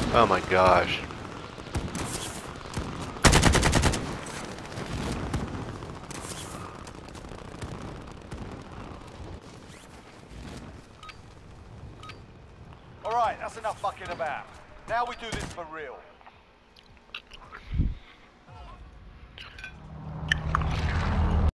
Oh my gosh. Alright, that's enough fucking about. Now we do this for real.